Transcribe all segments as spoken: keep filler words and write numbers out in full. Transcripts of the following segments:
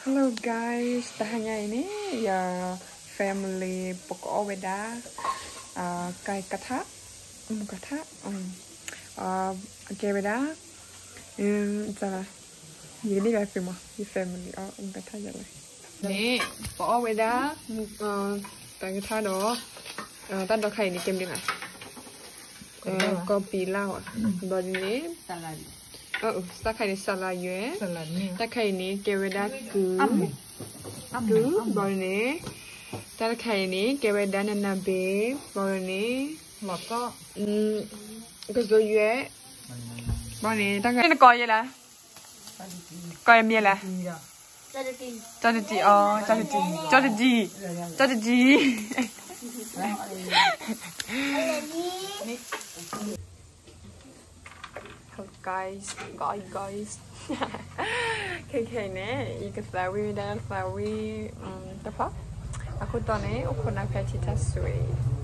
Hello guys, tahanya ini ya family pokok beda uh, kai kata, um kata, um uh kai beda, um salah, ini kai film di family oh um kata je lah. Ni pokok beda, uh kai kata do, uh tan do kai ni kem dia. Uh kopi lau, body ni salad. Oh, ta khai ni salad yue. Salad ni. Ta khai ni keweda ku. Ku bol ni. Ta khai ni keweda nana be bol ni. แล้วก็ Hmm, ke zo yue. Bol ni ta khai ni ko ye la. Ko ye mie la. จะจะกิน Cho de ji oh, cho de ji. Cho de ji. Cho de ji. Hello guys, guys, guys. K K ni, ikut sawi dan sawi apa? Aku tahu ni, aku nak pergi taswi.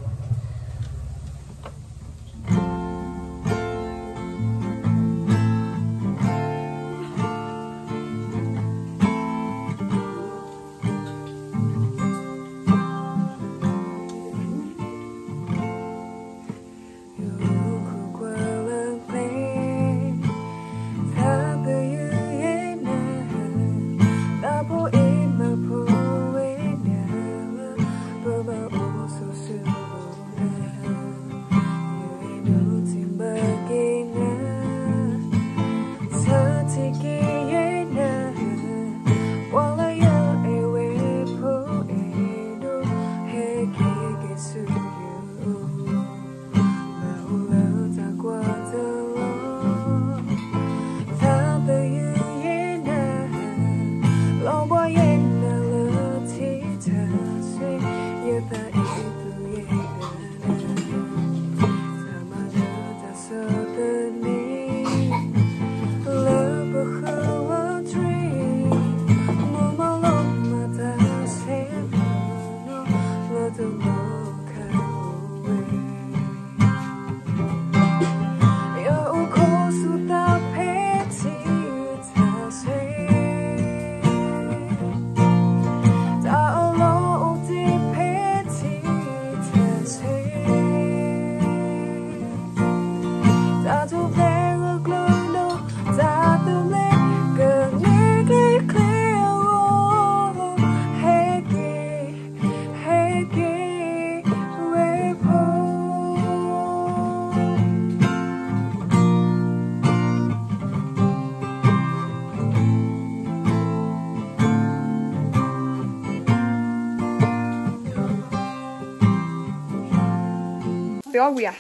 Tiada wia,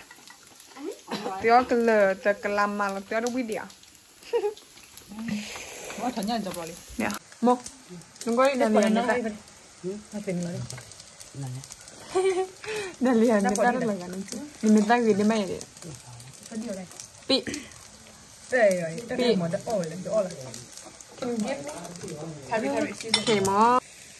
tiada keler, terkelamal, tiada widya. Wah, tanya aja boleh. Ya, mau, tunggu ini dah lihat nanti. Apa ni lagi? Dah lihat nanti ada lagi nanti. Diminta gini mana dia? Pi. Eh, pi. Mau dah all, dah all. Can you give me? Tarik tarik sini. Okay, mau.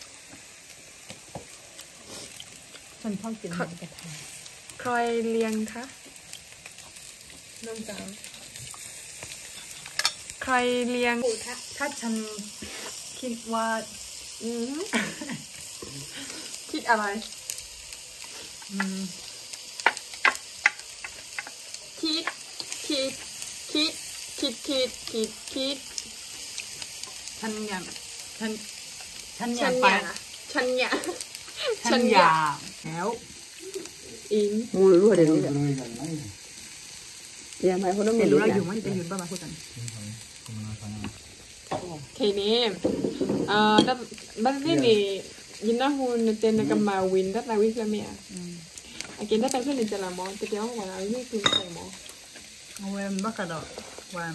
ฉันชอบกินหมูกระทะใครเลี้ยงคะน้องสาวใครเลี้ยงถ้าฉันคิดว่าอืมคิดอะไรอืมคิดคิดคิดคิดคิดคิดคิดฉันอยากฉันฉันอฉัยากนไปอยากฉันอยากฉันอยากแล้วอินงูรู้อะไรนี่อย่าหมายคนนั้นเห็นรู้รู้อะไรเราอยู่มันจะยืนบ้างมาพูดกันทีนี้เอ่อดับบัดนี้นี่ยินนะฮูนเตนกับมาวินดับนาวิสละเมียอากินได้เป็นเพื่อนในจลามอจะเดี๋ยววันนั้นวิคือใส่หมอเอาไว้บ้ากระดอกว่า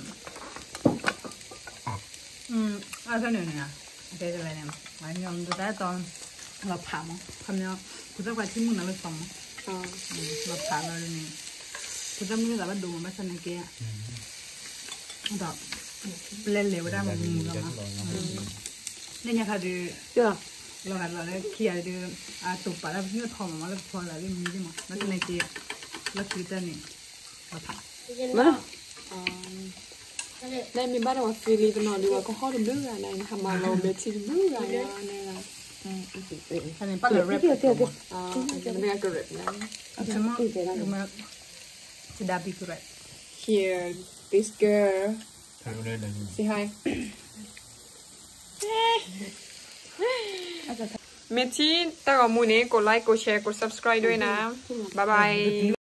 อืมอะไรเท่านี้เนี่ยเดี๋ยวจะไปเนี่ยวันยอมดูได้ตอนเราผ่ามั้งคำนี้คุณจะไปที่มึงนะไปฟังมั้งอ่าเราผ่านเราเลยนี่คุณจะไม่ได้แบบดูมันไม่สนิทกันแบบเล่นเร็วได้มันงูแล้วมั้งนี่ยังค่ะดูเจ้าเราหัดเราเลยเขี่ยดูอ่าตุ่มปลาแล้วนี่ทอมมาแล้วพอแล้วมีได้มั้งแล้วสนิทกันแล้วคือจะนี่เราผ่านมาอ่าในมีบ้านว่าฟิลิปนอนดีว่าก็ข้อดเรื่องอะไรทำมาเราเบชิเรื่องอะไรเนี่ยนะอืมอืมอืมอันนี้ปั้นเลยเรปอ่าอันนี้มันก็เกิดนะ Sama cuma sudah bikurat. Here this girl ถ่ายรูปได้เลย say hi เมทีแต่ก่อนมูนี้กดไลค์กดแชร์กด subscribe ด้วยนะบ๊ายบาย